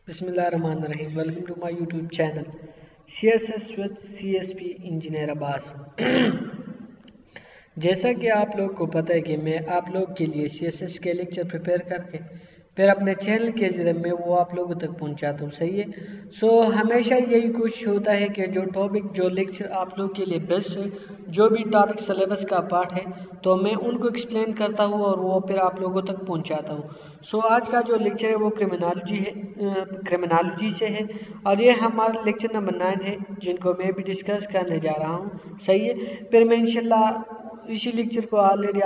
بسم اللہ الرحمن الرحیم. Welcome to my YouTube channel CSS with CSP engineer Abbas. جیسا کہ آپ لوگ کو پتہ ہے کہ میں آپ لوگ کے لیے CSS کے لیکچر پریپیئر کر کے پھر اپنے چینل کے ذریعے میں وہ آپ لوگوں تک پہنچاتا ہوں. صحیح ہے. ہمیشہ یہی کوشش ہوتا ہے کہ جو ٹاپک جو لیکچر آپ لوگ کے لیے بیسٹ ہے, جو بھی ٹاپک سلیبس کا پارٹ ہے, تو میں ان کو ایکسپلین کرتا ہوں اور وہ پھر آپ لوگوں تک پہنچاتا ہوں. آج کا جو لیکچر ہے وہ کرمنالوجی سے ہے, اور یہ ہمارا لیکچر نمبر 9 ہے جن کو میں بھی ڈسکس کرنے جا رہا ہوں. صحیح ہے. پھر میں انشاءاللہ اسی لیکچر کو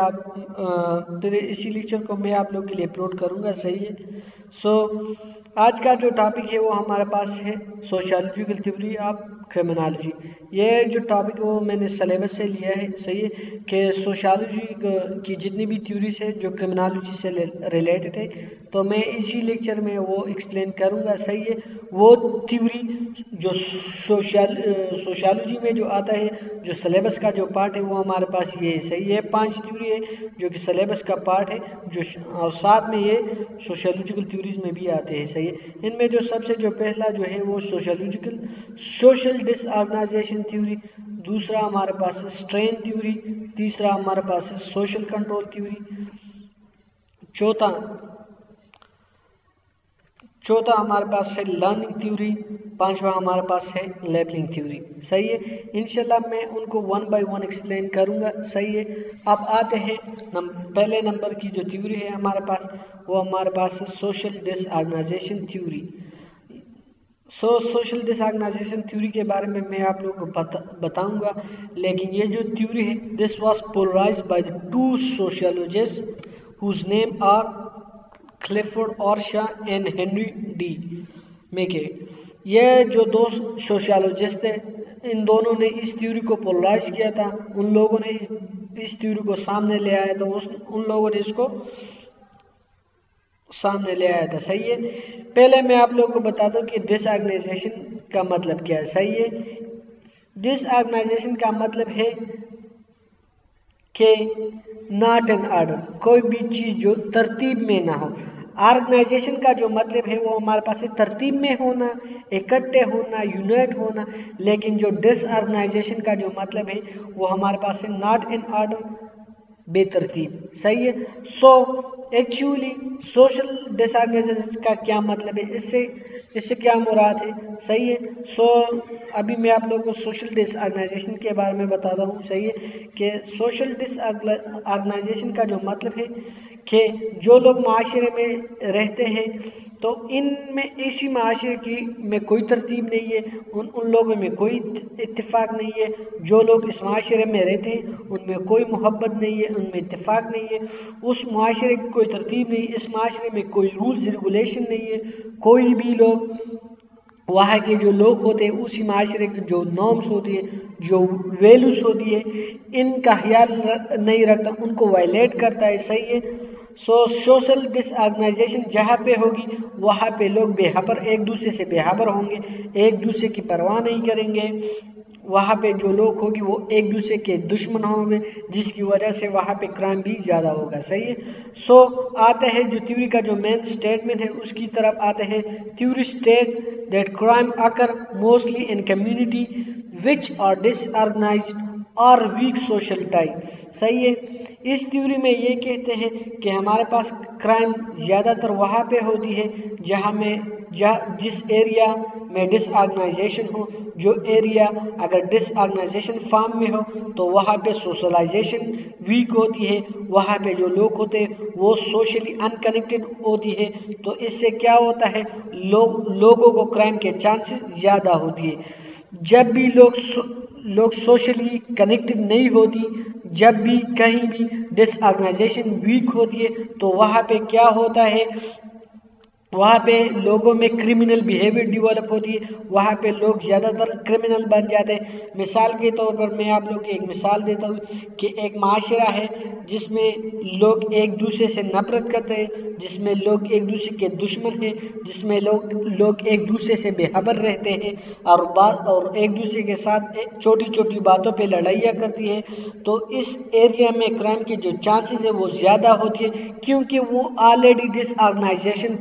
اسی لیکچر کو میں آپ لوگ کے لیے اپلوڈ کروں گا. صحیح ہے. آج کا جو ٹاپک ہے وہ ہمارے پاس ہے سوشیالوجیکل تھیوری آف کرمنالوجی. یہ جو ٹاپک وہ میں نے سلیبس سے لیا ہے. صحیح ہے کہ سوشیالوجی کی جتنی بھی تھیوریز ہے جو کرمنالوجی سے ریلیٹڈ ہے, تو میں اسی لیکچر میں وہ ایکسپلین کروں گا. صحیح ہے. وہ تھیوری جو سوشیالوجی میں جو آتا ہے, جو سلیبس کا جو پارٹ ہے, وہ ہمارے پاس یہ ہے. صحیح ہے. 5 تھیوری ہے جو کہ سلیبس کا پارٹ ہے, اور ساتھ میں یہ سوشیالوجیکل تھیوریز میں بھی آتے ہیں. صحیح ہے. ان میں جو سب سے جو پہلا جو ہے وہ سوشل ڈس آرگنائزیشن تھیوری, دوسرا ہمارے پاس ہے اسٹرین تھیوری, تیسرا ہمارے پاس ہے سوشل کنٹرول تھیوری, چوتھا ہمارے پاس ہے لرننگ تھیوری, پانچواں ہمارے پاس ہے لیبلنگ تھیوری. صحیح ہے. انشاءاللہ میں ان کو 1 by 1 ایکسپلین کروں گا. صحیح ہے. اب آتے ہیں پہلے نمبر کی جو تھیوری ہے ہمارے پاس, وہ ہمارے پاس ہے social disorganization theory. Social disorganization theory کے بارے میں آپ لوگوں کو بتاؤں گا, لیکن یہ جو تھیوری ہے this was polarized by the 2 sociologists whose name are Clifford R Shaw and Henry D McKay. یہ جو 2 سوشیالوجسٹ ہیں, ان دونوں نے اس تھیوری کو پولرائز کیا تھا. ان لوگوں نے اس تھیوری کو سامنے لے آیا تھا, ان لوگوں نے اس کو سامنے لے آیا تھا. صحیح ہے. پہلے میں آپ لوگوں کو بتاتا ہوں کہ ڈس آرگنائزیشن کا مطلب کیا ہے. صحیح ہے. ڈس آرگنائزیشن کا مطلب ہے کہ ناٹ این آرڈر, کوئی بھی چیز جو ترتیب میں نہ ہو. آرگنائزیشن کا جو مطلب ہے وہ ہمارے پاس ترتیب میں ہونا, اکٹھے ہونا, یونائٹ ہونا. لیکن جو ڈس آرگنائزیشن کا جو مطلب ہے وہ ہمارے پاس ہے ناٹ ان آرڈر, بے ترتیب. صحیح ہے. ایکچولی سوشل ڈس آرگنائزیشن کا کیا مطلب ہے, اس سے کیا مراد ہے. صحیح ہے. ابھی میں آپ لوگوں کو سوشل ڈس آرگنائزیشن کے بارے میں بتاتا ہوں. صحیح ہے کہ سوشل ڈس آرگنائزیشن کا جو مطلب ہے کہ جو لوگ معاشرے میں رہتے ہیں, تو ان میں اسی معاشرے میں کوئی ترتیب نہیں ہے, ان لوگوں میں کوئی اتفاق نہیں ہے. جو لوگ اس معاشرے میں رہتے ہیں ان میں کوئی محبت نہیں ہے, ان میں اتفاق نہیں ہے, اس معاشرے کی کوئی ترتیب نہیں, اس معاشرے میں کوئی رولز ریگولیشن نہیں ہے. کوئی بھی لوگ وہاں کے جو لوگ ہوتے ہیں اسی معاشرے کے جو نارمز ہوتی ہے, جو ویلیوز ہوتی ہے, ان کا خیال نہیں رکھتا, ان کو وائلیٹ کرتا ہے. صحیح ہے. سوشل ڈس آرگنائزیشن جہاں پہ ہوگی وہاں پہ لوگ ایک دوسرے سے بے خبر ہوں گے, ایک دوسرے کی پرواہ نہیں کریں گے. وہاں پہ جو لوگ ہوگی وہ ایک دوسرے کے دشمن ہوں گے, جس کی وجہ سے وہاں پہ کرائم بھی زیادہ ہوگا. صحیح ہے. آتے ہیں جو تھیوری کا جو مین سٹیٹمنٹ ہے اس کی طرف آتے ہیں. Theory state that crime occur mostly in community which are disorganized اور ویک سوشل ٹائی. صحیح ہے. اس تھیوری میں یہ کہتے ہیں کہ ہمارے پاس کرائم زیادہ تر وہاں پہ ہوتی ہے جس ایریا میں ڈس آرگنائزیشن ہو. جو ایریا اگر ڈس آرگنائزیشن فارم میں ہو تو وہاں پہ سوشلائزیشن ویک ہوتی ہے, وہاں پہ جو لوگ ہوتے ہیں وہ سوشلی انکنیکٹڈ ہوتی ہے. تو اس سے کیا ہوتا ہے, لوگوں کو کرائم کے چانسز زیادہ ہوتی ہے. جب بھی لوگ سوشلی کنیکٹڈ نہیں ہوتی, جب بھی کہیں بھی ڈس آرگنائزیشن ویک ہوتی ہے, تو وہاں پہ کیا ہوتا ہے, وہاں پہ لوگوں میں کرمنل بیہیویئر ڈیولپ ہوتی ہے, وہاں پہ لوگ زیادہ تر کرمنل بن جاتے ہیں. مثال کے طور پر میں آپ لوگوں کو ایک مثال دیتا ہوں کہ ایک معاشرہ ہے جس میں لوگ ایک دوسرے سے نفرت کرتے ہیں, جس میں لوگ ایک دوسرے کے دشمن ہیں, جس میں لوگ ایک دوسرے سے بے خبر رہتے ہیں, اور ایک دوسرے کے ساتھ چھوٹی چھوٹی باتوں پہ لڑائیاں کرتی ہیں. تو اس ایریا میں کرائم کے جو چانسز ہے وہ زیادہ ہوتی ہے, کیونکہ وہ آلریڈی ڈس آرگنائزیشن فارم میں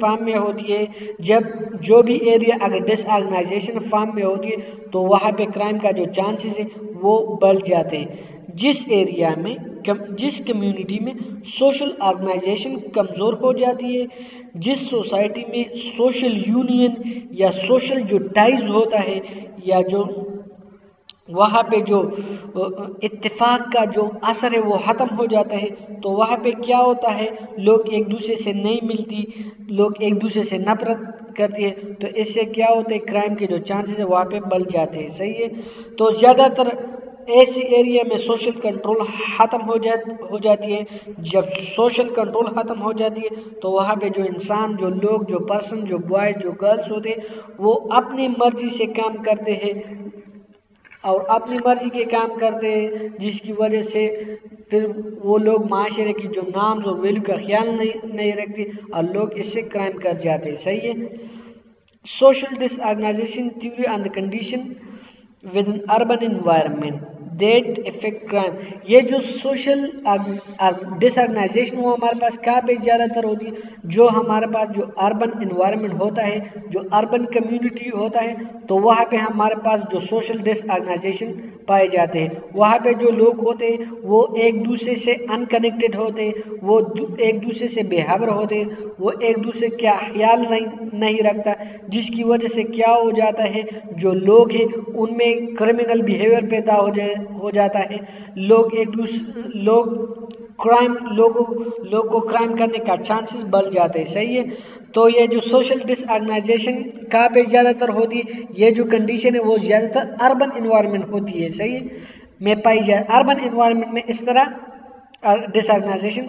ہوتی ہے. جب جو بھی ایریا اگر ڈس آرگنائزیشن فارم میں ہوتی ہے تو وہاں پہ کرائم کا جو چانسز ہے وہ بڑھ جاتے ہیں. جس ایریا میں جس کمیونٹی میں سوشل آرگنائزیشن کمزور ہو جاتی ہے, جس سوسائٹی میں سوشل یونین یا سوشل جو ٹائز ہوتا ہے یا جو وہاں پہ جو اتفاق کا جو اثر ہے وہ ختم ہو جاتا ہے, تو وہاں پہ کیا ہوتا ہے, لوگ ایک دوسرے سے نہیں ملتی, لوگ ایک دوسرے سے نفرت کرتی ہے, تو اس سے کیا ہوتا ہے کرائم کے جو چانسز ہے وہاں پہ بڑھ جاتے ہیں. صحیح ہے. تو زیادہ تر ایسی ایریا میں سوشل کنٹرول ختم ہو جاتی ہے. جب سوشل کنٹرول ختم ہو جاتی ہے تو وہاں پہ جو انسان, جو لوگ, جو پرسن, جو بوائز, جو گرلس ہوتے ہیں وہ اپنی مرضی سے کام کرتے ہیں اور اپنی مرضی کے کام کرتے ہیں, جس کی وجہ سے پھر وہ لوگ معاشرے کی جو نارمز اور ویلیو کا خیال نہیں رکھتے اور لوگ اس سے کرائم کر جاتے ہیں. صحیح ہے. Social disorganization theory on the condition with in urban environment that affect crime. یہ جو سوشل ڈس آرگنائزیشن وہ ہمارے پاس کہاں پہ زیادہ تر ہوتی ہے, جو ہمارے پاس جو اربن انوائرمنٹ ہوتا ہے, جو اربن کمیونٹی ہوتا ہے, تو وہاں پہ ہمارے پاس جو سوشل ڈس آرگنائزیشن پائے جاتے ہیں. وہاں پہ جو لوگ ہوتے ہیں وہ ایک دوسرے سے ان کنیکٹڈ ہوتے ہیں, وہ ایک دوسرے سے بے خبر ہوتے ہیں, وہ ایک دوسرے کا خیال نہیں رکھتا, جس کی وجہ سے کیا ہو جاتا ہے, جو لوگ ہیں ان میں کرمنل بیہیویئر پیدا ہو جاتا ہے. لوگ کرائم لوگ کو کرائم کرنے کا چانسز بڑھ جاتے ہیں. صحیح ہے. تو یہ جو سوشل ڈس آرگنائزیشن کہاں پہ زیادہ تر ہوتی ہے, یہ جو کنڈیشن ہے وہ زیادہ تر اربن انوائرمنٹ ہوتی ہے. صحیح ہے. میں پائی جائے اربن انوائرمنٹ میں اس طرح disorganization.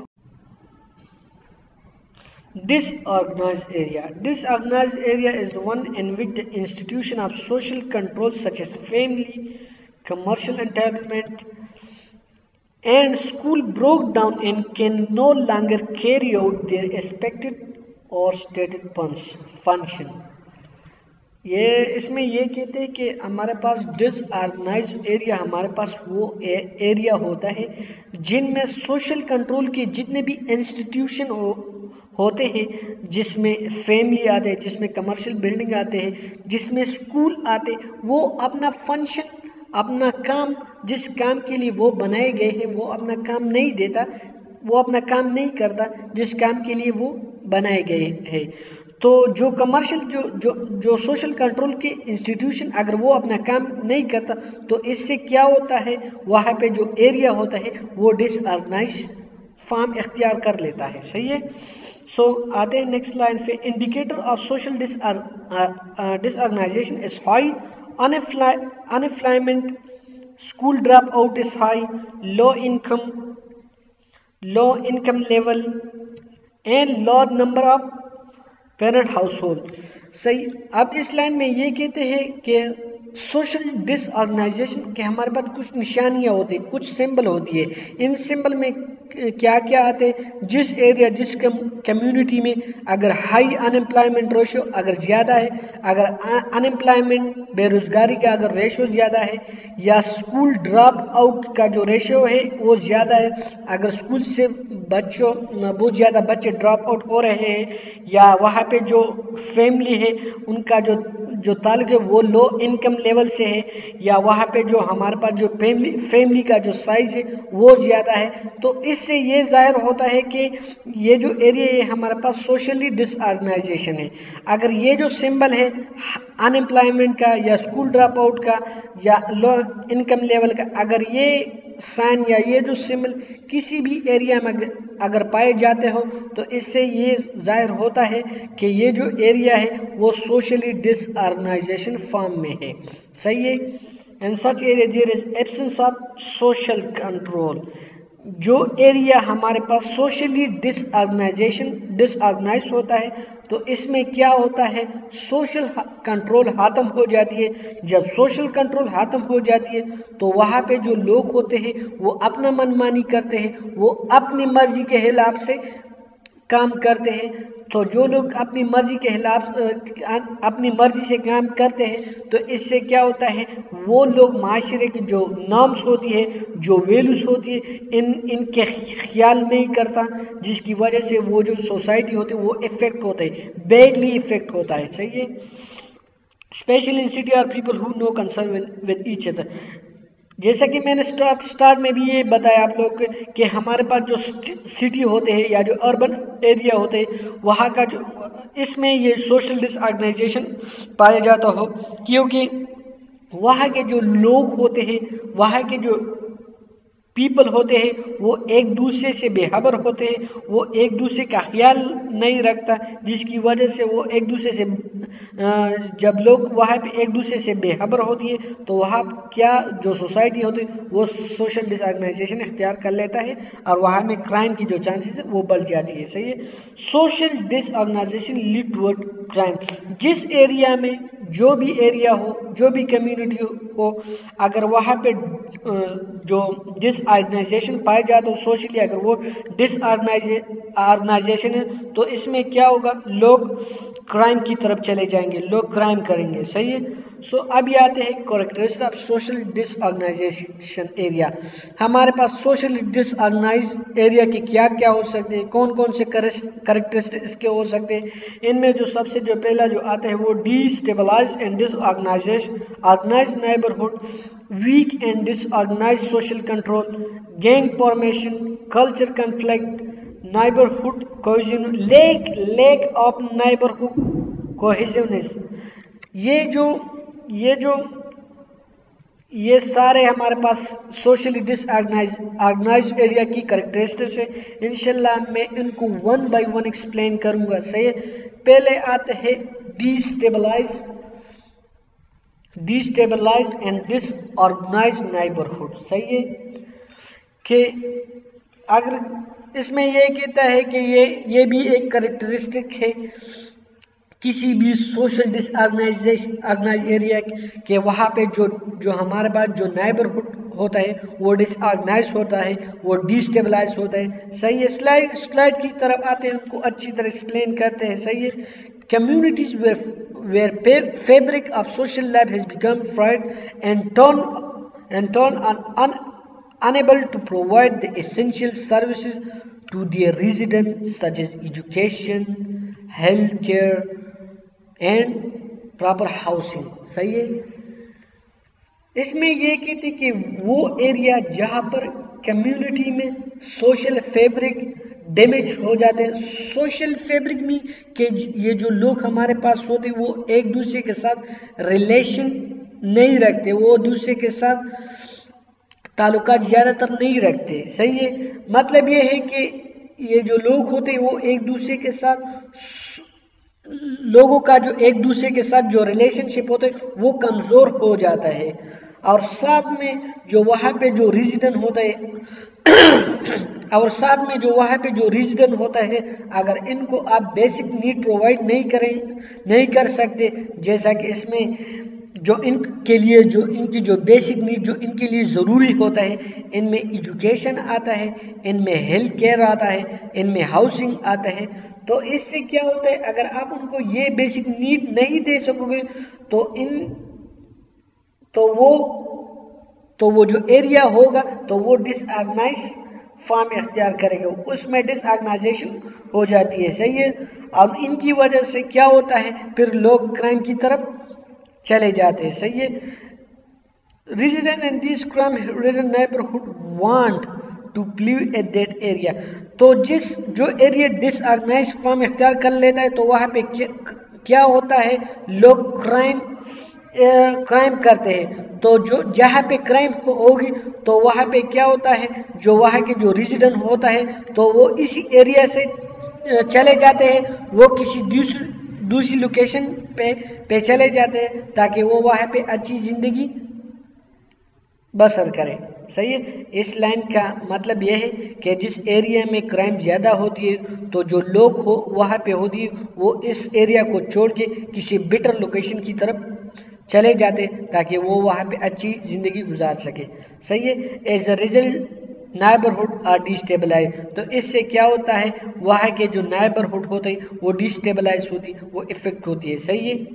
Disorganized area. Disorganized area is one in which the institution of social control such as family, commercial entitlement, and school broke down and can no longer carry out their expected or stated function. اس میں یہ کہتے ہیں کہ ہمارے پاس ڈس organise area ہمارے پاس وہ area ہوتا ہے جن میں سوشل کنٹرول کے جتنے بھی انسٹیٹیوشن ہوتے ہیں, جس میں فیملی آتے ہیں, جس میں کمرشل بلڈنگ آتے ہیں, جس میں اسکول آتے, وہ اپنا فنکشن, اپنا کام, جس کام کے لیے وہ بنائے گئے ہیں وہ اپنا کام نہیں دیتا, وہ اپنا کام نہیں کرتا جس کام کے لیے وہ بنائے گئے ہیں. تو جو کمرشل جو سوشل کنٹرول کے انسٹیٹیوشن اگر وہ اپنا کام نہیں کرتا تو اس سے کیا ہوتا ہے, وہاں پہ جو ایریا ہوتا ہے وہ ڈس آرگنائز فارم اختیار کر لیتا ہے. صحیح ہے. سو آتے ہیں نیکسٹ لائن پہ. Indicator of social disorganization is high unemployment, school drop out is high, low income level and large number of parent household. صحیح. اب اس لائن میں یہ کہتے ہیں کہ سوشل ڈس آرگنائزیشن کے ہمارے پاس کچھ نشانیاں ہوتی ہیں, کچھ سمبل ہوتی ہے. ان سمبل میں کیا کیا آتے, جس ایریا جس کمیونٹی میں اگر ہائی ان امپلائمنٹ ریشو اگر زیادہ ہے, اگر ان امپلائمنٹ بے روزگاری کا اگر ریشو زیادہ ہے, یا اسکول ڈراپ آؤٹ کا جو ریشو ہے وہ زیادہ ہے, اگر اسکول سے بہت زیادہ بچے ڈراپ آؤٹ ہو رہے ہیں, یا وہاں پہ جو فیملی ہے ان کا جو تعلق ہے وہ لو انکم لیول سے ہے, یا وہاں پہ جو ہمارے پاس جو فیملی کا جو سائز ہے وہ زیادہ ہے, تو اس سے یہ ظاہر ہوتا ہے کہ یہ جو ایریا ہے ہمارے پاس سوشلی ڈس آرگنائزیشن ہے. اگر یہ جو سمبل ہے ان امپلائمنٹ کا یا اسکول ڈراپ آؤٹ کا یا لو انکم لیول کا, اگر یہ سائن یا یہ جو سمبل کسی بھی ایریا میں اگر پائے جاتے ہو تو اس سے یہ ظاہر ہوتا ہے کہ یہ جو ایریا ہے وہ سوشلی ڈس آرگنائزیشن فارم میں ہے. صحیح ہے. In such area there is absence of social control. جو ایریا ہمارے پاس سوشلی ڈس آرگنائز ہوتا ہے تو اس میں کیا ہوتا ہے, سوشل کنٹرول ختم ہو جاتی ہے. جب سوشل کنٹرول ختم ہو جاتی ہے تو وہاں پہ جو لوگ ہوتے ہیں وہ اپنا من مانی کرتے ہیں, وہ اپنی مرضی کے خلاف سے کام کرتے ہیں. تو جو لوگ اپنی مرضی کے خلاف اپنی مرضی سے کام کرتے ہیں تو اس سے کیا ہوتا ہے, وہ لوگ معاشرے کی جو نارمس ہوتی ہے, جو ویلیوز ہوتی ہے, ان کے خیال نہیں کرتا, جس کی وجہ سے وہ جو سوسائٹی ہوتی ہے وہ افیکٹ ہوتا ہے, بیڈلی افیکٹ ہوتا ہے. صحیح ہے. Specially in city are people who no concern with each other. جیسا کہ میں نے سٹارٹ میں بھی یہ بتایا آپ لوگ کہ ہمارے پاس جو سٹی ہوتے ہیں یا جو اربن ایریا ہوتے ہیں وہاں کا جو اس میں یہ سوشل ڈس آرگنائزیشن پایا جاتا ہو, کیونکہ وہاں کے جو لوگ ہوتے ہیں, وہاں کے جو پیپل ہوتے ہیں وہ ایک دوسرے سے بے خبر ہوتے ہیں, وہ ایک دوسرے کا خیال نہیں رکھتا, جس کی وجہ سے وہ ایک دوسرے سے جب لوگ وہاں پہ ایک دوسرے سے بے خبر ہوتی ہے تو وہاں کیا جو سوسائٹی ہوتی ہے وہ سوشل ڈس آرگنائزیشن اختیار کر لیتا ہے اور وہاں میں کرائم کی جو چانسز ہے وہ بڑھ جاتی ہے. صحیح ہے. Social disorganization lead toward crime. جس ایریا میں جو بھی ایریا ہو, جو بھی کمیونٹی ہو, اگر وہاں پہ جو ڈس آرگنائزیشن پائے جاتے ہو سوشلی, اگر وہ ڈس آرگنائزیشن ہے تو اس میں کیا ہوگا, لوگ کرائم کی طرف چلے جائیں گے, لوگ کرائم کریں گے. صحیح ہے. سو اب یہ آتے ہیں characteristics of social disorganization area. ہمارے پاس سوشل ڈس آرگنائز ایریا کے کیا کیا ہو سکتے ہیں, کون کون سے کریکٹرسٹکس اس کے ہو سکتے ہیں. ان میں جو سب سے جو پہلا جو آتا ہے وہ destabilize and disorganize neighbourhood, weak and disorganize social control, gang formation, culture conflict, neighbourhood cohesion, lack of neighbourhood cohesiveness. یہ سارے ہمارے پاس سوشلی ڈس آرگنائز ایریا کی کریکٹرسٹکس ہے. انشاءاللہ میں ان کو ون بائی ون ایکسپلین کروں گا. صحیح ہے. پہلے آتے ہیں destabilize and disorganize neighbourhood. صحیح ہے کہ اگر اس میں یہ کہتا ہے کہ یہ بھی ایک کریکٹرسٹک ہے کسی بھی سوشل ڈس آرگنائز ایریا کہ وہاں پہ جو ہمارے پاس جو نیبرہڈ ہوتا ہے وہ ڈس آرگنائز ہوتا ہے, وہ ڈی اسٹیبلائز ہوتا ہے. صحیح ہے. سلائڈ کی طرف آتے ہیں, ان کو اچھی طرح ایکسپلین کرتے ہیں. صحیح ہے. Communities where fabric of social life has become frayed and unable to provide the essential services to their residents such as education, health care and proper housing. صحیح ہے. اس میں یہ کہتے کہ وہ ایریا جہاں پر کمیونٹی میں سوشل فیبرک ڈیمیج ہو جاتے ہیں. سوشل فیبرک میں کہ یہ جو لوگ ہمارے پاس ہوتے وہ ایک دوسرے کے ساتھ ریلیشن نہیں رکھتے, وہ دوسرے کے ساتھ تعلقات زیادہ تر نہیں رکھتے. صحیح ہے. مطلب یہ ہے کہ یہ جو لوگ ہوتے ہیں وہ ایک دوسرے کے ساتھ, لوگوں کا جو ایک دوسرے کے ساتھ جو ریلیشن شپ ہوتا ہے وہ کمزور ہو جاتا ہے. اور ساتھ میں جو وہاں پہ جو ریزیڈنٹ ہوتا ہے اگر ان کو آپ بیسک نیڈ پرووائڈ نہیں کر سکتے, جیسا کہ اس میں جو ان کی جو بیسک نیڈ جو ان کے لیے ضروری ہوتا ہے, ان میں ایجوکیشن آتا ہے, ان میں ہیلتھ کیئر آتا ہے, ان میں ہاؤسنگ آتا ہے. تو اس سے کیا ہوتا ہے, اگر آپ ان کو یہ بیسک نیڈ نہیں دے سکو گے تو وہ جو ایریا ہوگا تو وہ ڈس آرگنائز فارم اختیار کرے گا, اس میں ڈس آرگنائزیشن ہو جاتی ہے. صحیح ہے. اب ان کی وجہ سے کیا ہوتا ہے, پھر لوگ کرائم کی طرف چلے جاتے ہیں. صحیح ہے. Resident in these crime ridden neighbourhood want to leave at that area. تو جو ایریا ڈس آرگنائز فارم اختیار کر لیتا ہے تو وہاں پہ کیا ہوتا ہے, لوگ کرائم کرتے ہیں. تو جہاں پہ کرائم ہوگی تو وہاں پہ کیا ہوتا ہے, جو وہاں کے جو ریزیڈنٹ ہوتا ہے تو وہ اسی ایریا سے چلے جاتے ہیں, وہ کسی دوسری لوکیشن پہ چلے جاتے ہیں تاکہ وہ وہاں پہ اچھی زندگی بسر کرے. صحیح ہے. اس لائن کا مطلب یہ ہے کہ جس ایریا میں کرائم زیادہ ہوتی ہے تو جو لوگ وہاں پہ ہوتی ہے وہ اس ایریا کو چھوڑ کے کسی بیٹر لوکیشن کی طرف چلے جاتے تاکہ وہ وہاں پہ اچھی زندگی گزار سکے. صحیح ہے. As a result neighborhood are destabilized. تو اس سے کیا ہوتا ہے وہاں کے جو neighborhood ہوتے ہیں وہ ڈیسٹیبلائز ہوتی وہ افیکٹ ہوتی ہے. صحیح ہے.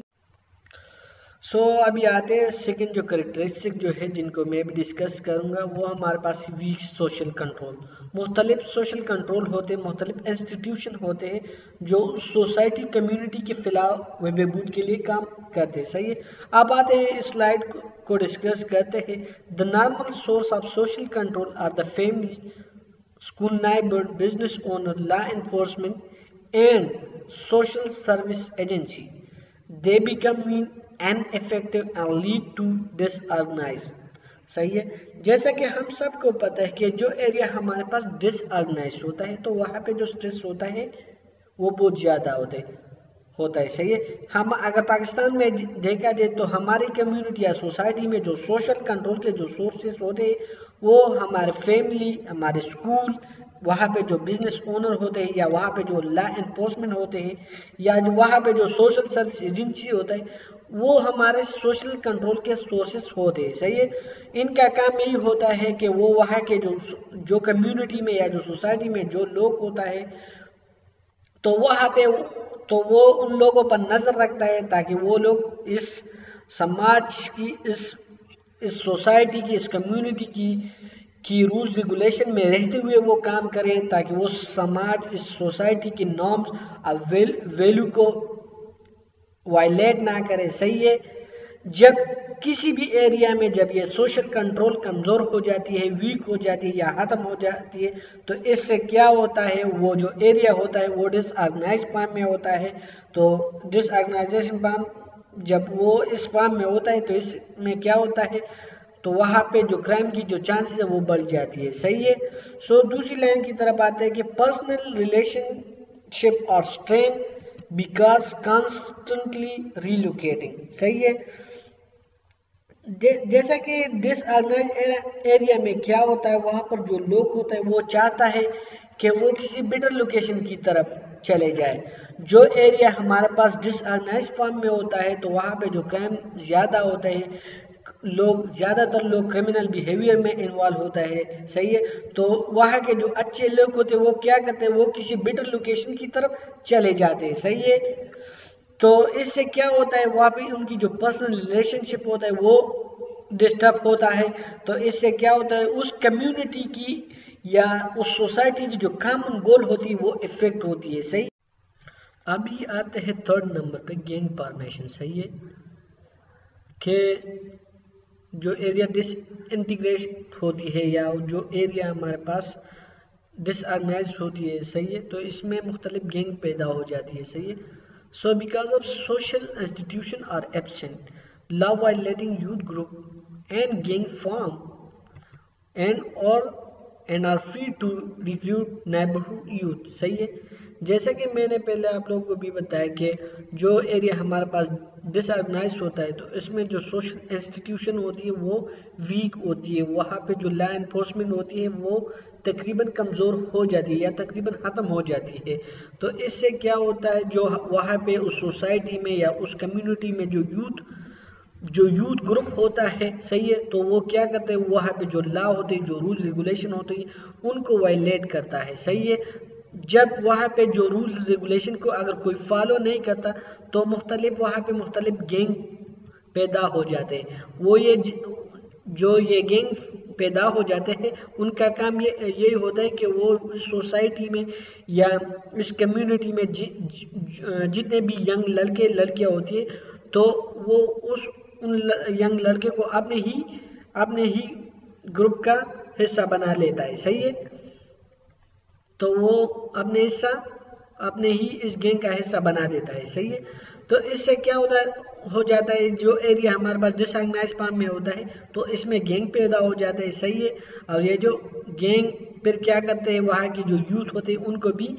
سو ابھی آتے ہیں سیکنڈ جو کریکٹرسٹک جو ہے جن کو میں بھی ڈسکس کروں گا وہ ہمارے پاس ویک سوشل کنٹرول. مختلف سوشل کنٹرول ہوتے ہیں, مختلف انسٹیٹیوشن ہوتے ہیں جو سوسائٹی کمیونٹی کے فلاح و بہبود کے لیے کام کرتے ہیں. صحیح ہے. اب آتے ہیں اس سلائڈ کو ڈسکس کرتے ہیں. The normal source of social control are the family, school, neighbour, business owner, law enforcement and social service agency. They become ineffective and lead to disorganized. صحیح ہے. جیسا کہ ہم سب کو پتہ ہے کہ جو ایریا ہمارے پاس ڈس آرگنائز ہوتا ہے تو وہاں پہ جو سٹریس ہوتا ہے وہ بہت زیادہ ہوتا ہے. صحیح ہے. ہم اگر پاکستان میں دیکھا جائے تو ہماری کمیونٹی یا سوسائٹی میں جو سوشل کنٹرول کے جو سورسز ہوتے ہیں وہ ہمارے فیملی, ہمارے اسکول, وہاں پہ جو بزنس اونر ہوتے ہیں یا وہاں پہ جو لا انفورسمنٹ ہوتے ہیں یا وہاں پہ جو سوشل سروس ایجنسی ہوتا ہے وہ ہمارے سوشل کنٹرول کے سورسز ہوتے ہیں. صحیح ہے. ان کا کام یہی ہوتا ہے کہ وہ وہاں کے جو کمیونٹی میں یا جو سوسائٹی میں جو لوگ ہوتا ہے تو وہاں پہ تو وہ ان لوگوں پر نظر رکھتا ہے تاکہ وہ لوگ اس سماج کی, اس سوسائٹی کی, اس کمیونٹی کی رولز ریگولیشن میں رہتے ہوئے وہ کام کریں تاکہ وہ سماج, اس سوسائٹی کی نارمز اور ویلیو کو وائلیٹ نہ کرے. صحیح ہے. جب کسی بھی ایریا میں جب یہ سوشل کنٹرول کمزور ہو جاتی ہے, ویک ہو جاتی ہے یا ختم ہو جاتی ہے تو اس سے کیا ہوتا ہے وہ جو ایریا ہوتا ہے وہ ڈس آرگنائز فارم میں ہوتا ہے. تو ڈس آرگنائزیشن فارم جب وہ اس فارم میں ہوتا ہے تو اس میں کیا ہوتا ہے تو وہاں پہ جو کرائم کی جو چانسز ہے وہ بڑھ جاتی ہے. صحیح ہے. سو دوسری لائن کی طرف آتے ہیں کہ پرسنل ریلیشن شپ اور اسٹرین بیکاز کانسٹنٹلی ریلوکیٹنگ. صحیح ہے. جیسا کہ ڈس آرگنائز ایریا میں کیا ہوتا ہے وہاں پر جو لوگ ہوتا ہے وہ چاہتا ہے کہ وہ کسی بیٹر لوکیشن کی طرف چلے جائے. جو ایریا ہمارے پاس ڈس آرگنائز فارم میں ہوتا ہے تو وہاں پہ جو کرائم زیادہ ہوتا ہے, زیادہ تر لوگ کرمنل بیہیویئر میں انوالو ہوتا ہے. صحیح ہے. تو وہاں کے جو اچھے لوگ ہوتے ہیں وہ کیا کرتے ہیں وہ کسی بیٹر لوکیشن کی طرف چلے جاتے ہیں. صحیح ہے. تو اس سے کیا ہوتا ہے وہاں پہ ان کی جو پرسنل ریلیشن شپ ہوتا ہے وہ ڈسٹرب ہوتا ہے. تو اس سے کیا ہوتا ہے اس کمیونٹی کی یا اس سوسائٹی کی جو کامن گول ہوتی ہے وہ افیکٹ ہوتی ہے. صحیح. ابھی آتے ہیں تھرڈ نمبر پہ گینگ فارمیشن. صحیح ہے کہ جو ایریا ڈس انٹیگریٹ ہوتی ہے یا جو ایریا ہمارے پاس ڈس آرگنائز ہوتی ہے. صحیح ہے. تو اس میں مختلف گینگ پیدا ہو جاتی ہے. صحیح ہے. So because of social institution are absent, law violating youth group and gang form and are free to recruit neighbourhood youth. صحیح ہے. جیسا کہ میں نے پہلے آپ لوگوں کو بھی بتایا کہ جو ایریا ہمارے پاس ڈس آرگنائز ہوتا ہے تو اس میں جو سوشل انسٹیٹیوشن ہوتی ہے وہ ویک ہوتی ہے. وہاں پہ جو لا انفورسمنٹ ہوتی ہے وہ تقریباً کمزور ہو جاتی ہے یا تقریباً ختم ہو جاتی ہے. تو اس سے کیا ہوتا ہے جو وہاں پہ اس سوسائٹی میں یا اس کمیونٹی میں جو یوتھ گروپ ہوتا ہے. صحیح ہے. تو وہ کیا کرتے ہیں وہاں پہ جو لا ہوتے ہیں, جو رول ریگولیشن ہوتے ہیں ان کو وائلیٹ کرتا ہے. صحیح ہے. جب وہاں پہ جو رول ریگولیشن کو اگر کوئی فالو نہیں کرتا تو وہاں پہ مختلف گینگ پیدا ہو جاتے ہیں. وہ یہ گینگ پیدا ہو جاتے ہیں ان کا کام یہی ہوتا ہے کہ وہ اس سوسائٹی میں یا اس کمیونٹی میں جتنے بھی ینگ لڑکے لڑکیاں ہوتی ہیں تو وہ ان ینگ لڑکے کو اپنے ہی گروپ کا حصہ بنا لیتا ہے. صحیح ہے. تو وہ اپنے ہی اس گینگ کا حصہ بنا دیتا ہے. صحیح ہے. تو اس سے کیا ہو جاتا ہے جو ایریا ہمارے پاس ڈس آرگنائز فارم میں ہوتا ہے تو اس میں گینگ پیدا ہو جاتا ہے. صحیح ہے. اور یہ جو گینگ پھر کیا کرتے ہیں وہاں کی جو یوتھ ہوتے ہیں ان کو بھی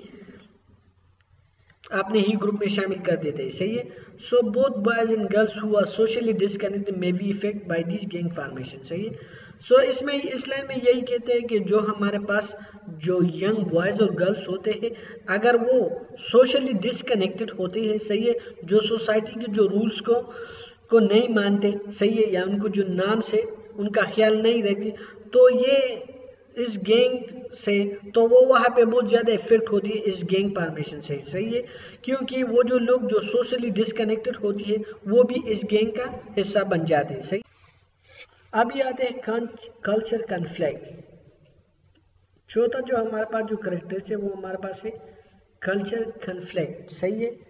اپنے ہی گروپ میں شامل کر دیتے ہیں. صحیح ہے. So both boys and girls who are socially disconnected may be affect by these gang formation. صحیح ہے. سو اس لائن میں یہی کہتے ہیں کہ جو ہمارے پاس جو ینگ بوائز اور گرلس ہوتے ہیں اگر وہ سوشلی ڈسکنیکٹڈ ہوتے ہیں. صحیح ہے. جو سوسائٹی کے جو رولس کو نہیں مانتے. صحیح ہے. یا ان کو جو نام سے ان کا خیال نہیں رکھتے تو یہ اس گینگ سے تو وہ وہاں پہ بہت زیادہ افیکٹ ہوتی ہے اس گینگ فارمیشن سے. صحیح ہے, کیونکہ وہ جو لوگ جو سوشلی ڈسکنیکٹڈ ہوتی ہے وہ بھی اس گینگ کا حصہ بن جاتے ہیں. صحیح. اب یہ آتے ہیں کلچر کنفلکٹ. چوتھا جو ہمارے پاس جو کریکٹرس ہے وہ ہمارے پاس ہے کلچر کنفلکٹ. صحیح ہے.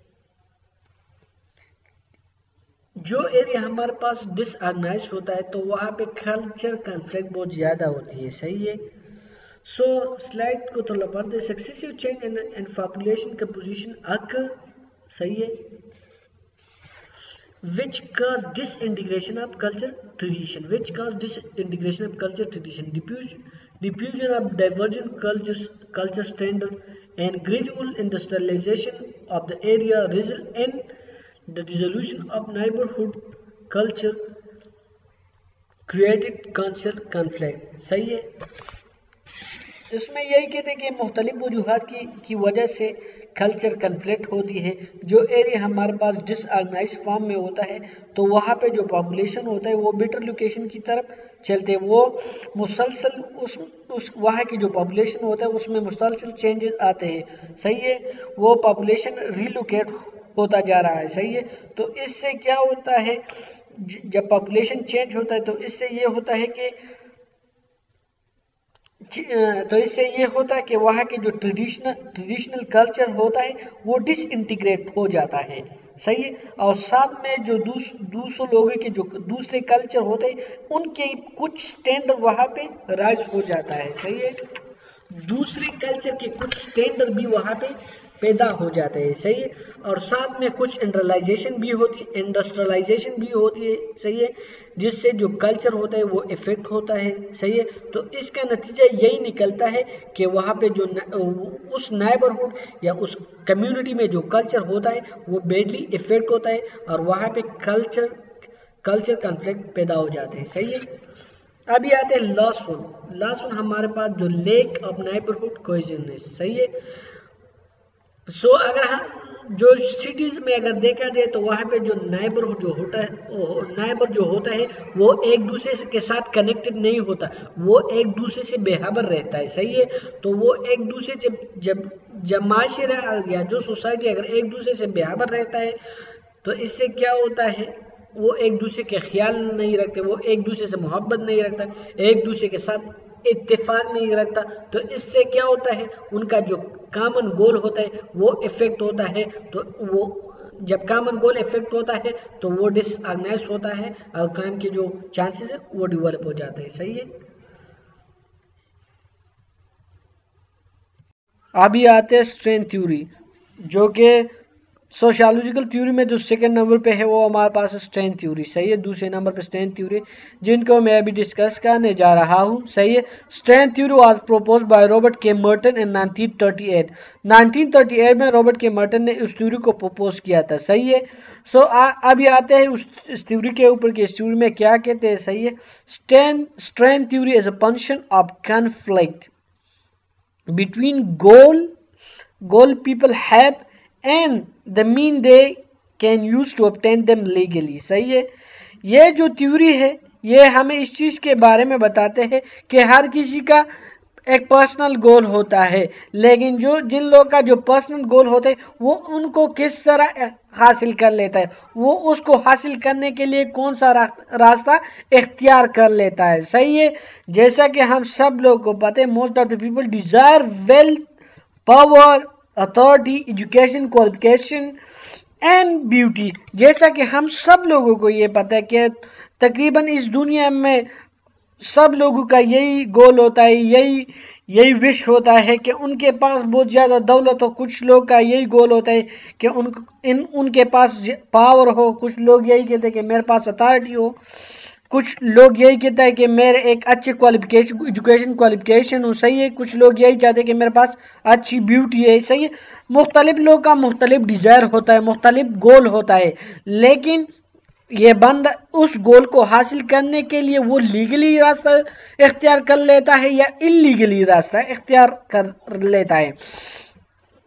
جو ایریا ہمارے پاس ڈس آرگنائز ہوتا ہے تو وہاں پہ کلچر کنفلکٹ بہت زیادہ ہوتی ہے. صحیح ہے. سو سلائڈ کو تھوڑا پڑھتے. Successive change in population composition occur. صحیح ہے. which cause disintegration of culture tradition. Diffusion of divergent culture standard and gradual industrialization of the area result in the dissolution of neighborhood culture created cultural conflict. صحیح ہے. اس میں یہی کہتے ہیں کہ مختلف وجوہات کی وجہ سے کلچر کنفلکٹ ہوتی ہے. جو ایریا ہمارے پاس ڈس آرگنائز فارم میں ہوتا ہے تو وہاں پہ جو پاپولیشن ہوتا ہے وہ بیٹر لوکیشن کی طرف چلتے ہیں. وہ مسلسل اس وہاں کی جو پاپولیشن ہوتا ہے اس میں مسلسل چینجز آتے ہیں. صحیح ہے. وہ پاپولیشن ریلوکیٹ ہوتا جا رہا ہے. صحیح ہے. تو اس سے کیا ہوتا ہے, جب پاپولیشن چینج ہوتا ہے تو اس سے یہ ہوتا ہے کہ وہاں کے جو ٹریڈیشنل کلچر ہوتا ہے وہ ڈس انٹیگریٹ ہو جاتا ہے. صحیح ہے. اور ساتھ میں جو دوسرے لوگوں کے جو دوسرے کلچر ہوتے ہیں ان کے کچھ سٹینڈرڈ وہاں پہ رائز ہو جاتا ہے. صحیح ہے. دوسرے کلچر کے کچھ سٹینڈرڈ بھی وہاں پہ پیدا ہو جاتے ہیں. صحیح ہے. اور ساتھ میں کچھ انڈسٹریلائزیشن بھی ہوتی ہے. صحیح ہے. جس سے جو کلچر ہوتا ہے وہ افیکٹ ہوتا ہے. صحیح ہے. تو اس کا نتیجہ یہی نکلتا ہے کہ وہاں پہ جو اس نیبرہڈ یا اس کمیونٹی میں جو کلچر ہوتا ہے وہ بیڈلی افیکٹ ہوتا ہے اور وہاں پہ کلچر کنفلکٹ پیدا ہو جاتے ہیں. صحیح ہے. ابھی آتے ہیں لاسٹ ون ہمارے پاس جو لیک آف نیبرہڈ کوہیزنس. صحیح ہے. سو اگر جو سٹیز میں اگر دیکھا جائے تو وہاں پہ جو نیبر جو ہوتا ہے وہ ایک دوسرے کے ساتھ کنیکٹڈ نہیں ہوتا, وہ ایک دوسرے سے بے خبر رہتا ہے. صحیح ہے. تو وہ ایک دوسرے سے جب معاشرہ یا جو سوسائٹی اگر ایک دوسرے سے بے خبر رہتا ہے تو اس سے کیا ہوتا ہے, وہ ایک دوسرے کے خیال نہیں رکھتے, وہ ایک دوسرے سے محبت نہیں رکھتا, ایک دوسرے کے ساتھ اتفاق نہیں رکھتا. تو اس سے کیا ہوتا ہے, ان کا جو کامن گول ہوتا ہے وہ افیکٹ ہوتا ہے. تو وہ جب کامن گول افیکٹ ہوتا ہے تو وہ ڈس آرگنائز ہوتا ہے اور کرائم کے جو چانسز ہے وہ ڈیولپ ہو جاتے ہیں. صحیح ہے. ابھی آتے ہیں اسٹرینتھ تھیوری, جو کہ سوشیالوجیکل تھیوری میں جو سیکنڈ نمبر پہ ہے وہ ہمارے پاس اسٹرینتھ تھیوری. صحیح ہے. دوسرے نمبر پہ اسٹرینتھ تھیوری جن کو میں ابھی ڈسکس کرنے جا رہا ہوں. صحیح ہے. Strain theory was propose by Robert K Merton in 1938. 1938 میں رابرٹ کے مرٹن نے اس تھیوری کو پروپوز کیا تھا. صحیح ہے. سو ابھی آتے ہیں اس تھیوری کے اوپر کہ اس تھیوری میں کیا کہتے ہیں. صحیح ہے. Strain theory is a function of conflict between goal people have and the mean they can use to obtain them legally. صحیح ہے. یہ جو تھیوری ہے یہ ہمیں اس چیز کے بارے میں بتاتے ہیں کہ ہر کسی کا ایک پرسنل گول ہوتا ہے, لیکن جن لوگ کا جو پرسنل گول ہوتا ہے وہ ان کو کس طرح حاصل کر لیتا ہے, وہ اس کو حاصل کرنے کے لیے کون سا راستہ اختیار کر لیتا ہے. صحیح ہے. جیسا کہ ہم سب لوگ کو پتہ ہے, most of the people desire wealth, power, authority, education, qualification and beauty. جیسا کہ ہم سب لوگوں کو یہ پتہ ہے کہ تقریباً اس دنیا میں سب لوگوں کا یہی گول ہوتا ہے, یہی وش ہوتا ہے کہ ان کے پاس بہت زیادہ دولت ہو. کچھ لوگ کا یہی گول ہوتا ہے کہ ان کے پاس پاور ہو. کچھ لوگ یہی کہتے ہیں کہ میرے پاس اتھارٹی ہو. کچھ لوگ یہی کہتا ہے کہ میرے ایک اچھے ایجوکیشن کوالیفیکیشن ہو. صحیح ہے. کچھ لوگ یہی چاہتے ہیں کہ میرے پاس اچھی بیوٹی ہے. صحیح ہے. مختلف لوگ کا مختلف ڈیزائر ہوتا ہے, مختلف گول ہوتا ہے, لیکن یہ بندہ اس گول کو حاصل کرنے کے لیے وہ لیگلی راستہ اختیار کر لیتا ہے یا انلیگلی راستہ اختیار کر لیتا ہے.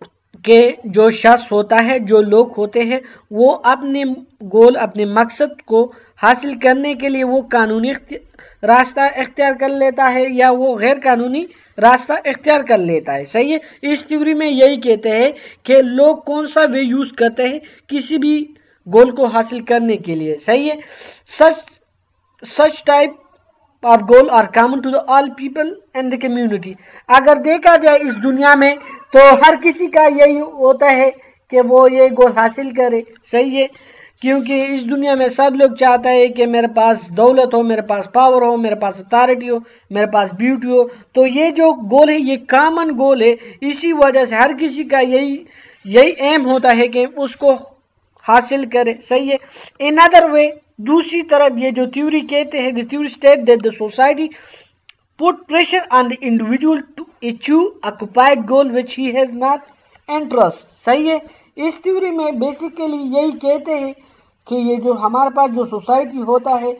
کہ جو شخص ہوتا ہے، جو لوگ ہوتے ہیں، وہ اپنے گول، اپنے مقصد کو حاصل کرنے کے لیے وہ قانونی راستہ اختیار کر لیتا ہے یا وہ غیر قانونی راستہ اختیار کر لیتا ہے. صحیح ہے. اس تھیوری میں یہی کہتے ہیں کہ لوگ کون سا وے یوز کرتے ہیں کسی بھی گول کو حاصل کرنے کے لیے. صحیح ہے. such type of goal are common to all people and the community. اگر دیکھا جائے اس دنیا میں تو ہر کسی کا یہی ہوتا ہے کہ وہ یہ گول حاصل کرے. صحیح ہے. کیونکہ اس دنیا میں سب لوگ چاہتا ہے کہ میرے پاس دولت ہو، میرے پاس پاور ہو، میرے پاس اتھارٹی ہو، میرے پاس بیوٹی ہو. تو یہ جو گول ہے یہ کامن گول ہے. اسی وجہ سے ہر کسی کا یہی ایم ہوتا ہے کہ اس کو حاصل کرے. صحیح ہے. ان ادر وے، دوسری طرف یہ جو تھیوری کہتے ہیں، the theory state that the society put pressure on the individual to achieve occupied goal which he has not interest. صحیح ہے. اس تھیوری میں بیسیکلی یہی کہتے ہیں کہ یہ جو ہمارے پاس جو سوسائٹی ہوتا ہے،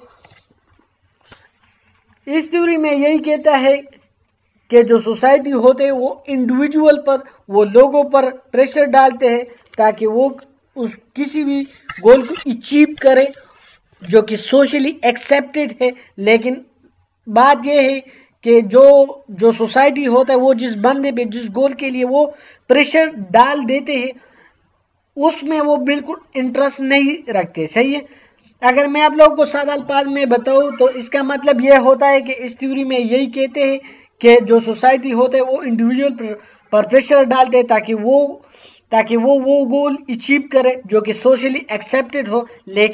اس تھیوری میں یہی کہتا ہے کہ جو سوسائٹی ہوتے ہیں وہ انڈیویجول پر، وہ لوگوں پر پریشر ڈالتے ہیں تاکہ وہ اس کسی بھی گول کو اچیو کرے جو کہ سوشلی ایکسیپٹڈ ہے. لیکن بات یہ ہے کہ جو سوسائٹی ہوتا ہے وہ جس بندے پہ، جس گول کے لیے وہ پریشر ڈال دیتے ہیں، اس میں وہ بالکل انٹرسٹ نہیں رکھتے. صحیح ہے. اگر میں آپ لوگوں کو سادہ الفاظ میں بتاؤں تو اس کا مطلب یہ ہوتا ہے کہ اس تھیوری میں یہی کہتے ہیں کہ جو سوسائٹی ہوتے ہیں وہ انڈیویجول پر پریشر ڈالتے ہیں تاکہ وہ گول اچیو کرے جو کہ سوشلی ایکسیپٹڈ ہو.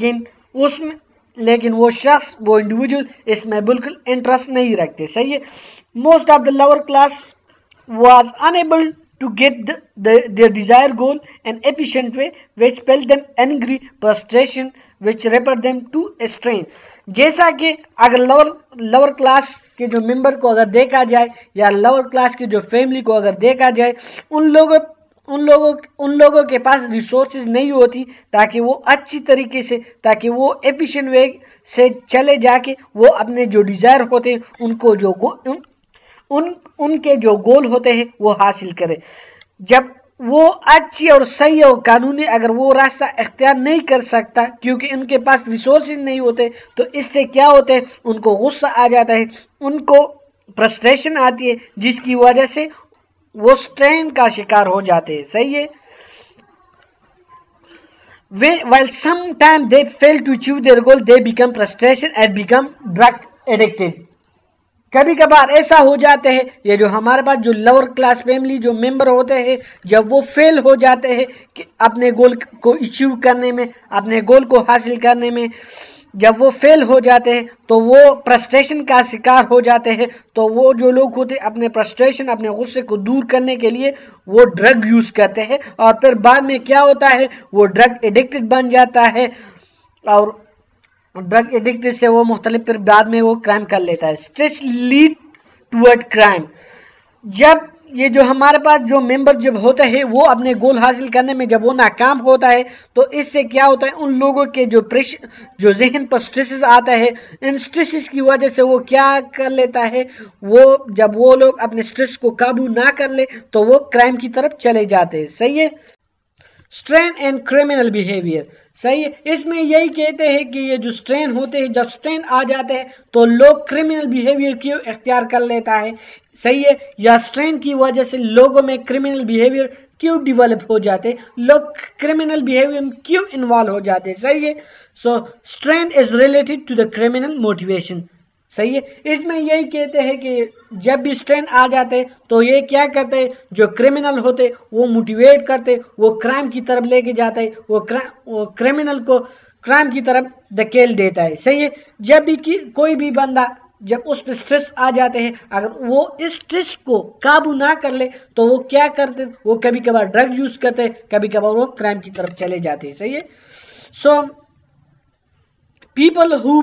لیکن وہ شخص، وہ انڈیویجول اس میں بالکل انٹرسٹ نہیں رکھتے. صحیح ہے. Most of the lower class was unable to get their desired goal an efficient way which felt them angry, frustration which referred them to a strain. جیسا کہ اگر لوور کلاس کے جو ممبر کو اگر دیکھا جائے یا لوور کلاس کی جو فیملی کو اگر دیکھا جائے، ان لوگوں کے پاس ریسورسز نہیں ہوتی تاکہ وہ اچھی طریقے سے، تاکہ وہ ایفیشینٹ وے سے چلے جا کے وہ اپنے جو ڈیزائر ہوتے ہیں ان کے جو گول ہوتے ہیں وہ حاصل کرے. جب وہ اچھی اور صحیح اور قانونی اگر وہ راستہ اختیار نہیں کر سکتا کیونکہ ان کے پاس ریسورسز نہیں ہوتے، تو اس سے کیا ہوتا ہے، ان کو غصہ آ جاتا ہے، ان کو فرسٹریشن آتی ہے، جس کی وجہ سے وہ سٹرین کا شکار ہو جاتے ہیں. صحیح ہے. While sometimes they fail to achieve their goal, they become frustrated and become drug addicted. کبھی کبھار ایسا ہو جاتے ہیں، یہ جو ہمارے پاس جو لوور کلاس فیملی جو ممبر ہوتے ہیں، جب وہ فیل ہو جاتے ہیں کہ اپنے گول کو اچیو کرنے میں، اپنے گول کو حاصل کرنے میں، جب وہ فیل ہو جاتے ہیں تو وہ فرسٹریشن کا شکار ہو جاتے ہیں. تو وہ جو لوگ ہوتے ہیں اپنے فرسٹریشن، اپنے غصے کو دور کرنے کے لیے وہ ڈرگ یوز کرتے ہیں، اور پھر بعد میں کیا ہوتا ہے، وہ ڈرگ ایڈکٹڈ بن جاتا ہے، اور ڈرگ ایڈکٹ سے وہ مختلف پھر بعد میں وہ کرائم کر لیتا ہے. Stress lead toward crime. جب یہ جو ہمارے پاس جو ممبر جب ہوتا ہے وہ اپنے گول حاصل کرنے میں جب وہ ناکام ہوتا ہے تو اس سے کیا ہوتا ہے، ان لوگوں کے جو ذہن پر سٹریسز آتا ہے، ان سٹریسز کی وجہ سے وہ کیا کر لیتا ہے، جب وہ لوگ اپنے سٹریس کو قابو نہ کر لے تو وہ کرائم کی طرف چلے جاتے ہیں. صحیح ہے. Strain and criminal behaviour. صحیح ہے. اس میں یہی کہتے ہیں کہ یہ جو اسٹرین ہوتے ہیں، جب اسٹرین آ جاتے ہیں تو لوگ کریمنل بیہیویئر کیوں اختیار کر لیتا ہے. صحیح ہے. یا اسٹرین کی وجہ سے لوگوں میں کریمنل بیہیویئر کیوں ڈیولپ ہو جاتے، لوگ کریمنل بیہیویئر میں کیوں انوالو ہو جاتے. صحیح ہے. So strain is related to the criminal motivation. صحیح ہے. اس میں یہی کہتے ہیں کہ جب بھی اسٹرین آ جاتے تو یہ کیا کرتے، جو کریمنل ہوتے وہ موٹیویٹ کرتے، وہ کرائم کی طرف لے کے جاتے، وہ کریمنل کو کرائم کی طرف دھکیل دیتا ہے. صحیح ہے. جب بھی کوئی بھی بندہ جب اس پہ سٹریس آ جاتے ہیں، اگر وہ اس سٹریس کو قابو نہ کر لے تو وہ کیا کرتے، وہ کبھی کبھار ڈرگ یوز کرتے، کبھی کبھار وہ کرائم کی طرف چلے جاتے. صحیح ہے. سو people who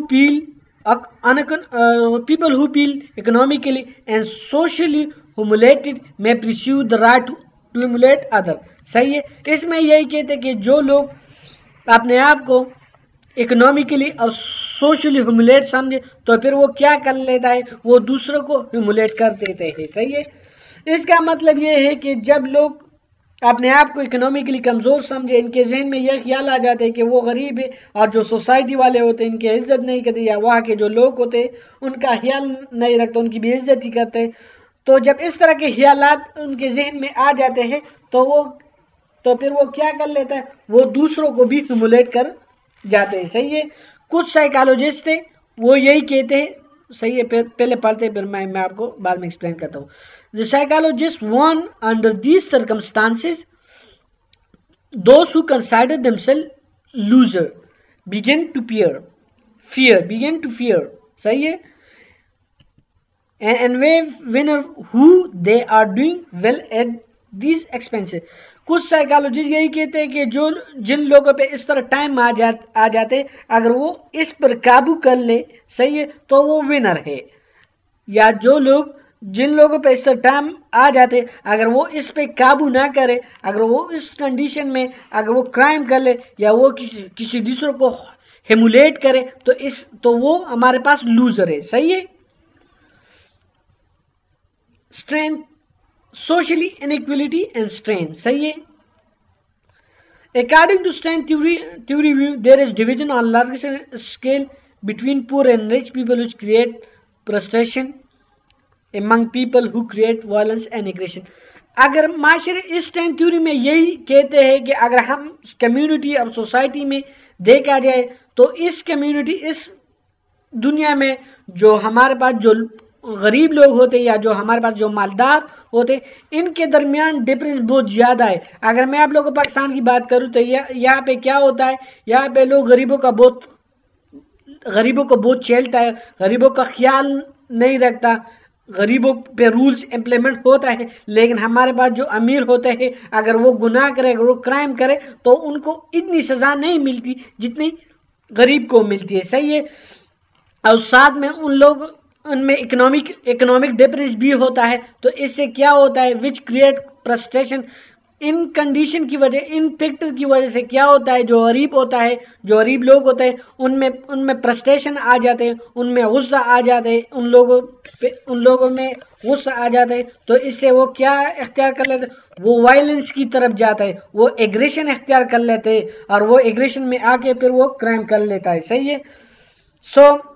feel economically and socially humiliated may pursue the right to humiliate others. صحیح ہے. اس میں یہی کہتے کہ جو لوگ اپنے آپ کو اکنامکلی اور سوشلی ہیوملیٹ سمجھے تو پھر وہ کیا کر لیتا ہے، وہ دوسروں کو ہیوملیٹ کر دیتے ہیں. صحیح ہے. اس کا مطلب یہ ہے کہ جب لوگ اپنے آپ کو اکنامکلی کمزور سمجھے، ان کے ذہن میں یہ خیال آ جاتے ہیں کہ وہ غریب ہے، اور جو سوسائٹی والے ہوتے ہیں ان کی عزت نہیں کرتے، یا وہاں کے جو لوگ ہوتے ہیں ان کا خیال نہیں رکھتے، ان کی بے عزتی کرتے ہیں. تو جب اس طرح کے خیالات ان کے ذہن میں آ جاتے ہیں تو پھر وہ کیا کر لیتا ہے، وہ دوسروں کو بھی ہیوملیٹ کر جاتے ہیں. صحیح ہے. کچھ سائیکالوجسٹ ہیں وہ یہی کہتے ہیں. صحیح ہے. پہلے پڑھتے پھر میں آپ کو بعد میں ایکسپلین کرتا ہوں. The psychologists warn under these circumstances those who consider themselves loser begin to fear. صحیح ہے. and winner who they are doing well at these expenses. کچھ سائیکالوجسٹ یہی کہتے ہیں کہ جن لوگوں پہ اس طرح ٹائم آ جاتے اگر وہ اس پر قابو کر لے، صحیح ہے، تو وہ ونر ہے. یا جن لوگوں پہ اس طرح ٹائم آ جاتے اگر وہ اس پہ قابو نہ کرے، اگر وہ اس کنڈیشن میں اگر وہ کرائم کر لے یا وہ کسی دوسروں کو ہیمولیٹ کرے تو وہ ہمارے پاس لوزر ہے. صحیح ہے. Strength, socially inequality and strength. صحیح ہے. According to strength theory view, there is division on large scale between poor and rich people, which create frustration among people who create violence and aggression. اگر معاشرے اس strength theory میں یہی کہتے ہیں کہ اگر ہم کمیونٹی اور سوسائٹی میں دیکھا جائے تو اس کمیونٹی اس دنیا میں جو ہمارے پاس جو غریب لوگ ہوتے یا جو ہمارے پاس جو مالدار ہوتے ان کے درمیان ڈفرینس بہت زیادہ ہے. اگر میں آپ لوگوں کو پاکستان کی بات کروں تو یہاں پہ کیا ہوتا ہے، یہاں پہ لوگ غریبوں کو بہت چیلتا ہے، غریبوں کا خیال نہیں رکھتا، غریبوں پہ رولز امپلیمنٹ ہوتا ہے. لیکن ہمارے پاس جو امیر ہوتے ہیں اگر وہ گناہ کرے، اگر وہ کرائم کرے تو ان کو اتنی سزا نہیں ملتی جتنی غریب کو ملتی ہے. صحیح ہے. اور ساتھ میں ان میں اکنامک ڈفرینس بھی ہوتا ہے. تو اس سے کیا ہوتا ہے، وچ کریٹ فرسٹریشن. ان کنڈیشن کی وجہ، ان فیکٹر کی وجہ سے کیا ہوتا ہے، جو غریب ہوتا ہے، جو غریب لوگ ہوتے ہیں ان میں فرسٹریشن آ جاتے ہیں، ان میں غصہ آ جاتے ہیں، ان لوگوں میں غصہ آ جاتا ہے. تو اس سے وہ کیا اختیار کر لیتے ہیں، وہ وائلنس کی طرف جاتا ہے، وہ ایگریشن اختیار کر لیتے ہیں، اور وہ ایگریشن میں آ کے پھر وہ کرائم کر لیتا ہے. صحیح ہے. سو